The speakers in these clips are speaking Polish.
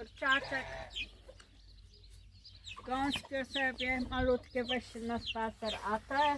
kurczaczek. Gąskie sobie malutkie weź na spacer, a te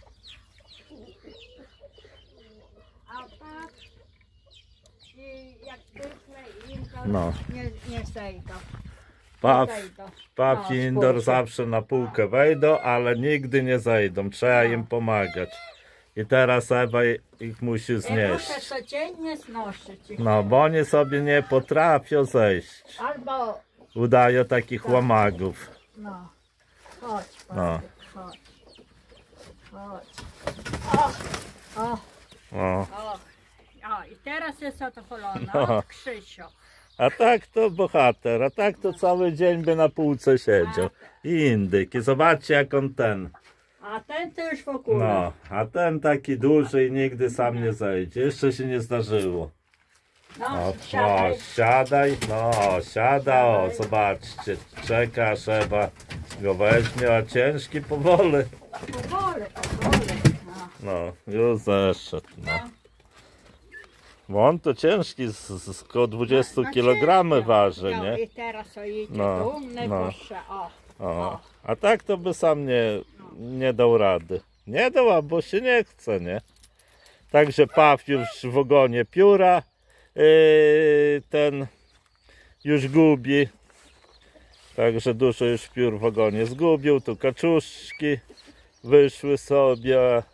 i jak zwykle im to No. nie zejdą. Paw i Indor zawsze na półkę wejdą, ale nigdy nie zejdą. Trzeba im pomagać. I teraz Ewa ich musi znieść. Muszę codziennie znosić ich. No, bo oni sobie nie potrafią zejść. Albo... Udają takich łamagów. No. Chodź, No. chodź. Chodź. O, o, O. o. O, i teraz jest zadowolona. No. Od Krzysio. A tak to bohater, a tak to cały dzień by na półce siedział. I indyk. I zobaczcie jak on ten. A ten to już w ogóle. No, a ten taki duży i nigdy sam nie zejdzie. Jeszcze się nie zdarzyło. No, O, siadaj, no, siada, o, zobaczcie, czeka, aż Ewa go weźmie, a ciężki powoli. Powoli, powoli. No, już zeszedł, no. Bo on to ciężki, z około 20 kg waży, No, nie? i teraz o idzie No, tu, najwyższe, o. O, a tak to by sam nie dał rady. Nie dał, bo się nie chce, nie? Także Paw już w ogonie pióra, ten już gubi. Także dużo już piór w ogonie zgubił. Tu kaczuszki wyszły sobie.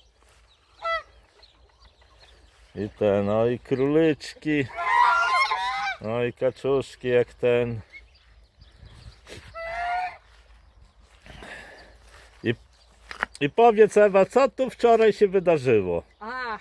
I ten, no i królyczki. No i kaczuszki jak ten. I powiedz Ewa, co tu wczoraj się wydarzyło? A.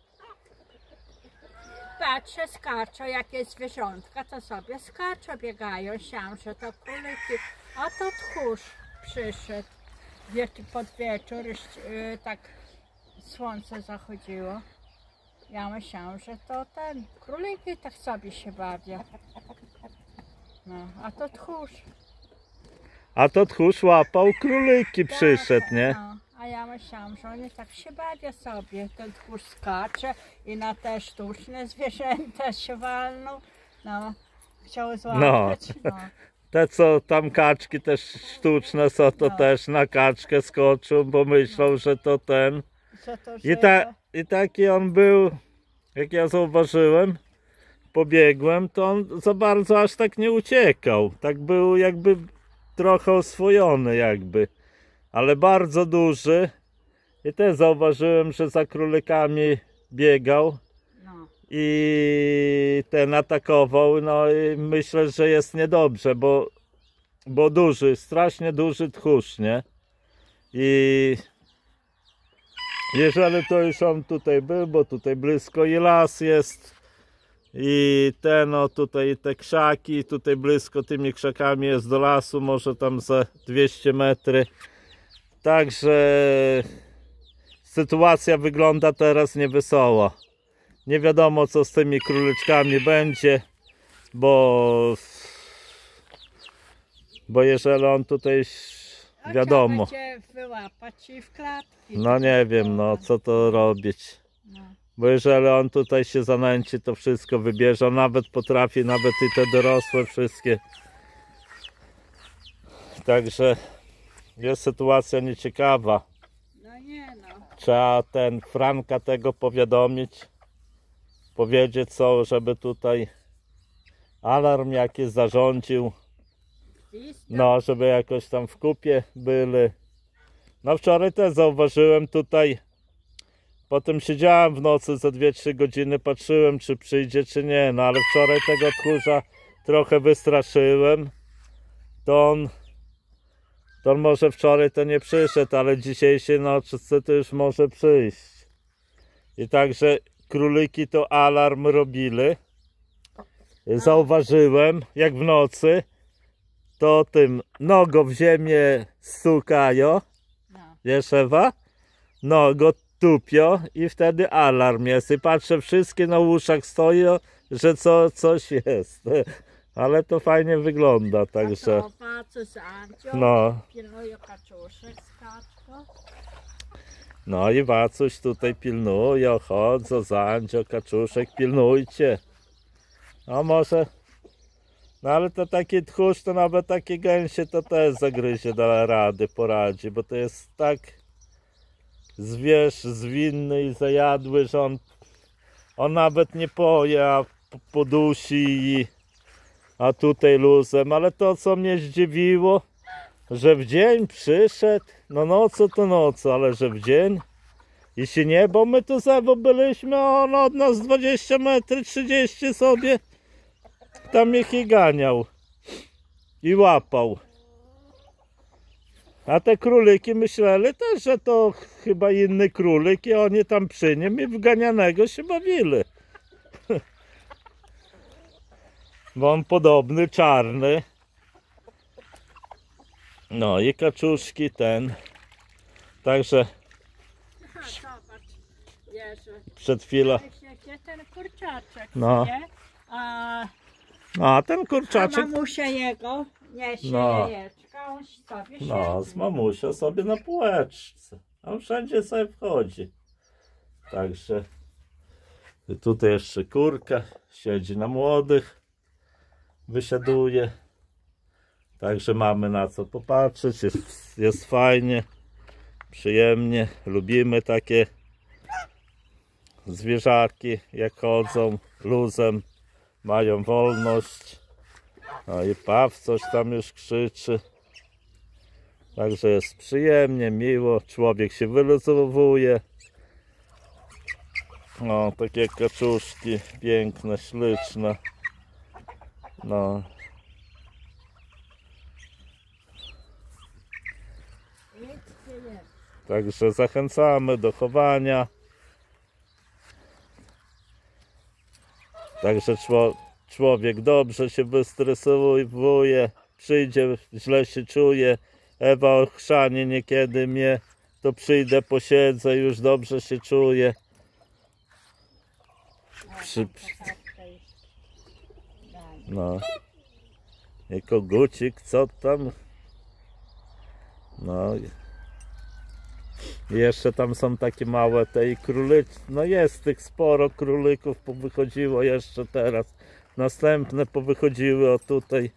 Patrzę, skaczą, jakieś zwierzątka, to sobie skaczą, biegają, siam, że to króliki. A to tchórz przyszedł pod wieczór, tak słońce zachodziło. Ja myślałam, że to ten, króliki tak sobie się bawią. No, a to tchórz. A to tchórz łapał króliki, przyszedł, nie? No, a ja myślałam, że oni tak się bawią sobie. Ten tchórz skacze i na te sztuczne zwierzęta się walną. No, chciał złapać. No. Te co tam kaczki też sztuczne są, to też na kaczkę skoczą, bo myślą, że to ten. I taki on był, jak ja zauważyłem, pobiegłem, to on za bardzo aż tak nie uciekał. Tak był jakby trochę oswojony jakby, ale bardzo duży. I też zauważyłem, że za królikami biegał i ten atakował. No i myślę, że jest niedobrze, bo duży, strasznie duży tchórz, nie? I jeżeli to już on tutaj był, bo tutaj blisko i las jest i ten, no tutaj te krzaki, tutaj blisko tymi krzakami jest do lasu, może tam za 200 metry. Także sytuacja wygląda teraz niewesoło. Nie wiadomo co z tymi króliczkami będzie, bo jeżeli on tutaj wiadomo. Trzeba wyłapać i w klatki. No nie wiem, no co to robić. Bo jeżeli on tutaj się zanęci, to wszystko wybierze. On nawet potrafi, nawet i te dorosłe wszystkie. Także jest sytuacja nieciekawa. No nie no. Trzeba Franka tego powiadomić. Powiedzieć co, żeby tutaj alarm jakiś zarządził. No, żeby jakoś tam w kupie byli. No wczoraj też zauważyłem tutaj. Potem siedziałem w nocy za 2-3 godziny, patrzyłem czy przyjdzie czy nie. No ale wczoraj tego tchórza trochę wystraszyłem. To on może wczoraj to nie przyszedł, ale dzisiejszej nocy to już może przyjść. I także króliki to alarm robili. Zauważyłem jak w nocy to tym nogą w ziemię stukają. Wiesz Ewa? Nogą tupią i wtedy alarm jest. I patrzę, wszystkie na uszach stoją, że coś jest. Ale to fajnie wygląda, także. No. No i Wacuś tutaj pilnuje, chodzą, Andzio, kaczuszek, pilnujcie. A No ale to taki tchórz, to nawet takie gęsie to też zagryzie, da rady, poradzi, bo to jest tak zwierz zwinny i zajadły, że on nawet nie poje, a podusi, a tutaj luzem. Ale to, co mnie zdziwiło, że w dzień przyszedł, no nocą to nocą, ale że w dzień i się nie, bo my tu za byliśmy, a on od nas 20 metrów, 30 sobie tam ich i ganiał i łapał. A te króliki myśleli też, że to chyba inny królik i oni tam przy nim i w ganianego się bawili. Bo on podobny, czarny. No i kaczuszki ten. Także Zobacz, Jerzy. przed chwilą. Gdzie ten kurczaczek, No. nie? A ten A kurczaczek, mamusia jego niesie No. jajeczka, on sobie no, siedzi. z mamusią sobie na półeczce. On wszędzie sobie wchodzi. Także tutaj jeszcze kurka siedzi na młodych, wysiaduje. Także mamy na co popatrzeć, jest fajnie, przyjemnie, lubimy takie zwierzaki, jak chodzą luzem, mają wolność. No i paw coś tam już krzyczy. Także jest przyjemnie, miło, człowiek się wyluzowuje. No, takie kaczuszki, piękne, śliczne. No. Także zachęcamy do chowania. Także człowiek dobrze się wystresuje, przyjdzie, źle się czuje. Ewa ochrzanie niekiedy mnie, to przyjdę, posiedzę, już dobrze się czuję. No. I kogucik, co tam? No. I jeszcze tam są takie małe te i króliczki. No jest tych sporo królików, powychodziło jeszcze teraz. Następne powychodziły o tutaj.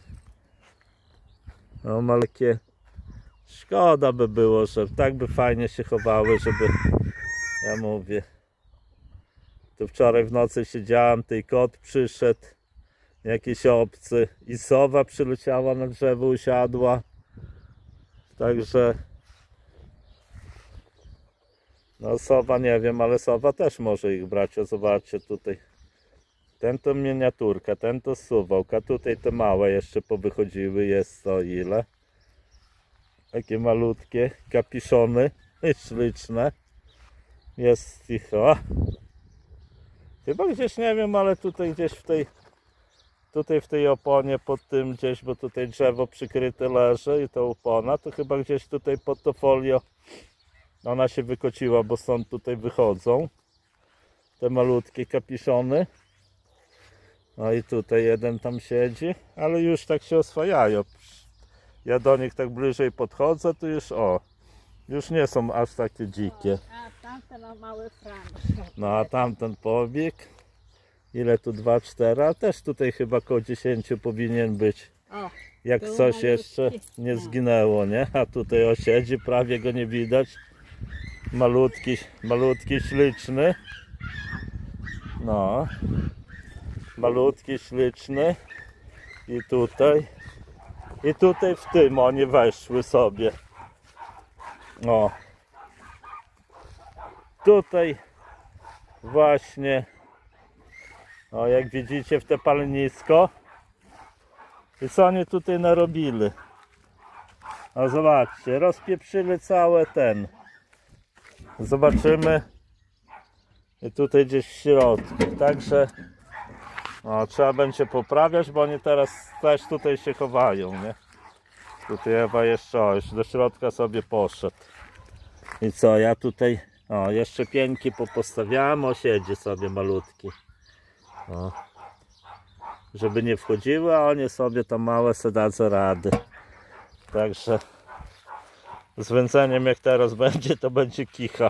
No malkie. Szkoda by było, że tak by fajnie się chowały, żeby, ja mówię. Tu wczoraj w nocy siedziałem, tej kot przyszedł, jakiś obcy i sowa przyleciała na drzewo, usiadła. Także no sowa nie wiem, ale sowa też może ich brać. O, zobaczcie tutaj. Ten to miniaturka, ten to suwałka, tutaj te małe jeszcze powychodziły, jest to ile? Takie malutkie kapiszony, śliczne. Jest ich, o. Chyba gdzieś, nie wiem, ale tutaj gdzieś w tej oponie pod tym gdzieś, bo tutaj drzewo przykryte leży i to opona, to chyba gdzieś tutaj pod to folio ona się wykociła, bo stąd tutaj wychodzą te malutkie kapiszony. No i tutaj jeden tam siedzi, ale już tak się oswajają. Ja do nich tak bliżej podchodzę, to już już nie są aż takie dzikie. A tamten mały Frank. No a tamten pobieg, ile tu 2, 4, a też tutaj chyba koło 10 powinien być. O, Jak był coś malutki. jeszcze nie No. zginęło, nie? A tutaj osiedzi, prawie go nie widać. Malutki, śliczny. No. Malutki, śliczny. I tutaj w tym oni weszły sobie. O. Tutaj właśnie. O, jak widzicie w te palenisko. I co oni tutaj narobili? O, zobaczcie, rozpieprzyli całe ten. Zobaczymy. I tutaj gdzieś w środku. Także trzeba będzie poprawiać, bo oni teraz też tutaj się chowają, nie? Tutaj Ewa jeszcze, już do środka sobie poszedł. I co, ja tutaj, jeszcze pieńki popostawiałem, siedzi sobie malutki. Żeby nie wchodziły, a oni sobie tam małe se dadzą rady. Także z wędzeniem jak teraz będzie, to będzie kicha.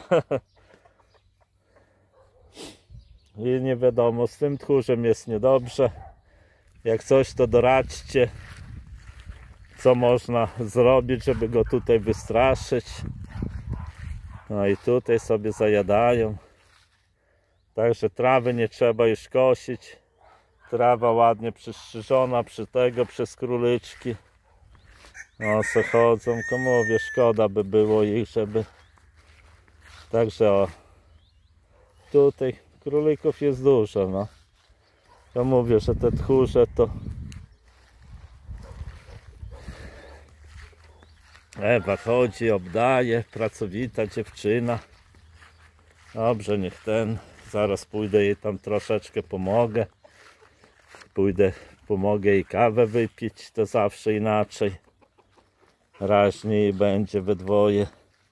I nie wiadomo, z tym tchórzem jest niedobrze. Jak coś, to doradźcie, co można zrobić, żeby go tutaj wystraszyć. No i tutaj sobie zajadają. Także trawy nie trzeba już kosić. Trawa ładnie przystrzyżona przez króliczki. No se chodzą, to mówię, szkoda by było ich, żeby... Także o, tutaj królików jest dużo, no. To mówię, że te tchórze to... Ewa chodzi, obdaje, pracowita dziewczyna. Dobrze, niech ten... Zaraz pójdę jej tam troszeczkę pomogę. Pójdę, pomogę jej kawę wypić, to zawsze inaczej. Raźniej będzie we dwoje.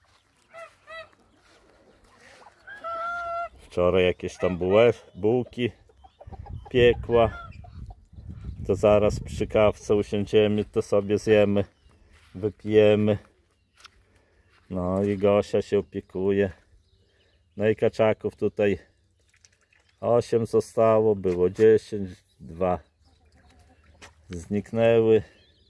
Wczoraj jakieś tam bułki piekła. To zaraz przy kawce usiądziemy, to sobie zjemy, wypijemy. No i Gosia się opiekuje. No i kaczaków tutaj 8 zostało, było 10, 2 zniknęły.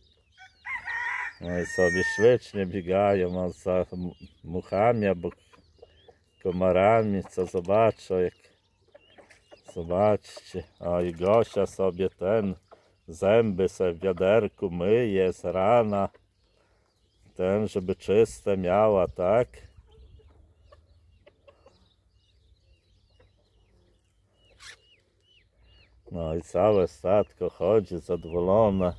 No i sobie ślicznie biegają za muchami albo komarami, co zobaczą, jak zobaczcie. O i Gosia sobie zęby sobie w wiaderku myje z rana, żeby czyste miała, tak? No i całe statko chodzi zadowolone.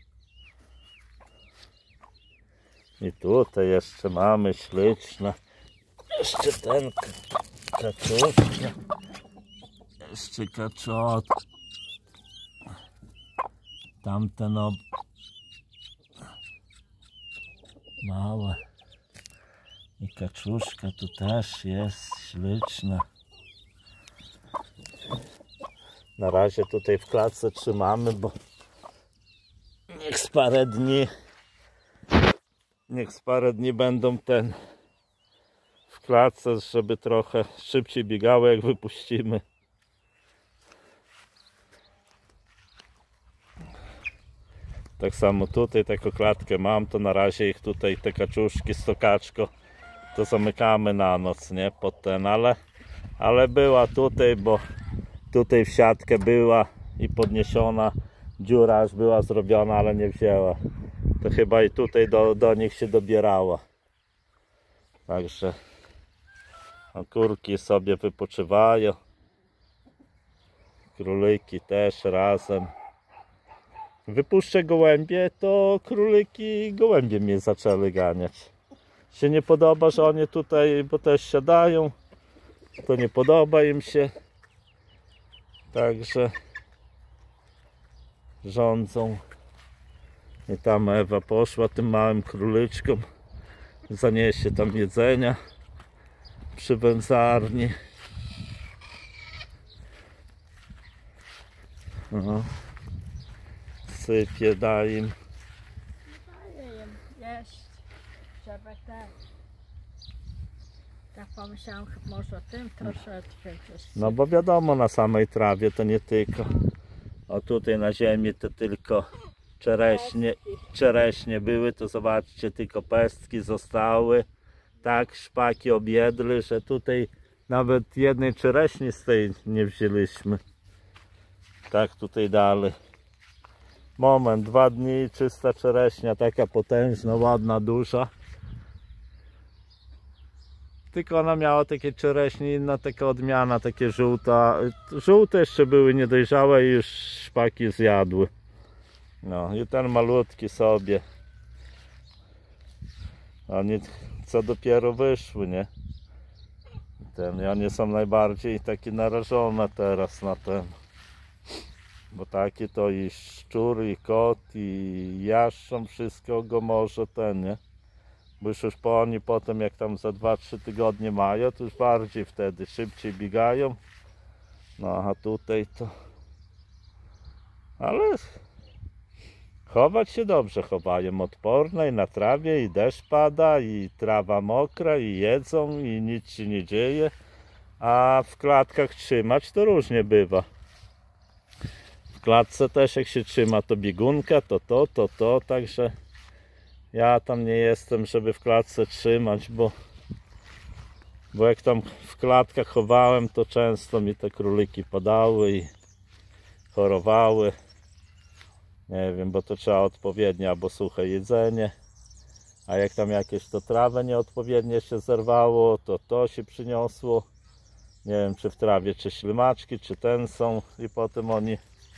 I tutaj jeszcze mamy śliczne. Jeszcze ten kaczuszka. Jeszcze kaczot. Tamten małe. I kaczuszka tu też jest śliczna. Na razie tutaj w klatce trzymamy, bo niech z parę dni będą w klatce, żeby trochę szybciej biegały, jak wypuścimy. Tak samo tutaj taką klatkę mam, to na razie ich tutaj, te kaczuszki, stokaczko, to zamykamy na noc, nie? Pod ale była tutaj, bo tutaj w siatkę była i podniesiona, dziura aż była zrobiona, ale nie wzięła. To chyba i tutaj do nich się dobierała. Także kurki sobie wypoczywają. Króliki też razem. Wypuszczę gołębie, to króliki gołębie mnie zaczęły ganiać. Się nie podoba, że oni tutaj, bo też siadają. To nie podoba im się. Także rządzą. I tam Ewa poszła tym małym króliczkom. Zaniesie tam jedzenia przy wędzarni. Sypie, daj im. Daję im jeść, żeby tak pomyślałam, może tym troszeczkę gdzieś. No bo wiadomo, na samej trawie to nie tylko. O tutaj na ziemi to tylko czereśnie były, to zobaczcie, tylko pestki zostały. Tak szpaki objedły, że tutaj nawet jednej czereśni z tej nie wzięliśmy. Tak tutaj dalej. Moment, 2 dni, czysta czereśnia, taka potężna, ładna, duża. Tylko ona miała takie czereśnie, inna taka odmiana, takie żółte jeszcze były niedojrzałe i już szpaki zjadły. No i ten malutki sobie. Oni co dopiero wyszły, nie? I oni są najbardziej takie narażone teraz na ten. Bo takie to i szczur, i kot, i jaszczą, wszystko go może nie? Bo już oni potem, jak tam za 2-3 tygodnie mają, to już bardziej wtedy szybciej biegają. No a tutaj to... Ale chować się dobrze chowają, odporne i na trawie, i deszcz pada, i trawa mokra, i jedzą, i nic się nie dzieje. A w klatkach trzymać to różnie bywa. W klatce też jak się trzyma, to biegunka, to, także ja tam nie jestem, żeby w klatce trzymać, bo jak tam w klatkach chowałem, to często mi te króliki padały i chorowały. Nie wiem, bo to trzeba odpowiednie albo suche jedzenie, a jak tam jakieś to trawę nieodpowiednie się zerwało, to się przyniosło. Nie wiem, czy w trawie, czy ślimaczki, czy ten są, i potem oni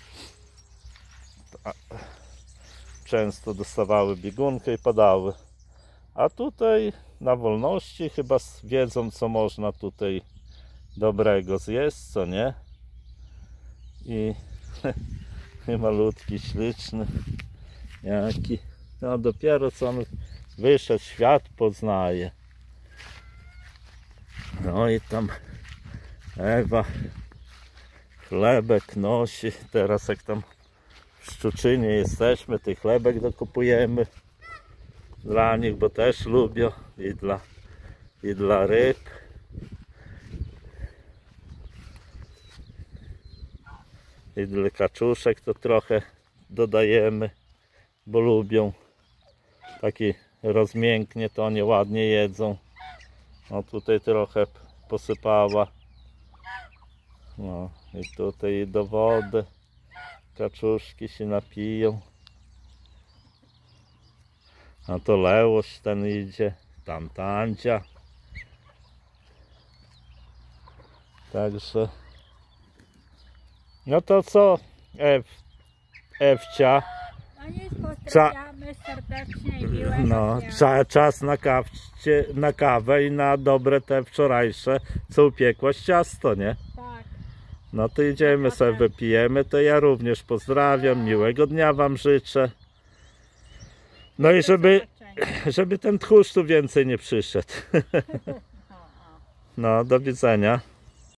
często dostawały biegunkę i padały. A tutaj na wolności chyba wiedzą, co można tutaj dobrego zjeść, co nie? I malutki, śliczny jaki. No dopiero co on wyszedł, świat poznaje. No i tam Ewa chlebek nosi. Teraz jak tam w Szczuczynie jesteśmy, tych chlebek dokupujemy dla nich, bo też lubią, i dla ryb. I dla kaczuszek to trochę dodajemy, bo lubią. Taki rozmięknie, to oni ładnie jedzą. No tutaj trochę posypała. No i tutaj do wody kaczuszki się napiją. A to Lełoś ten idzie, tam Tancia. Także no to co, Ewcia? No nic, pozdrawiamy serdecznie i miłego No, dnia. czas na kawę i na dobre te wczorajsze, co upiekłaś, ciasto, nie? Tak. No to idziemy sobie, wypijemy, to ja również pozdrawiam, miłego dnia wam życzę. No i żeby ten tchórz tu więcej nie przyszedł. No, do widzenia.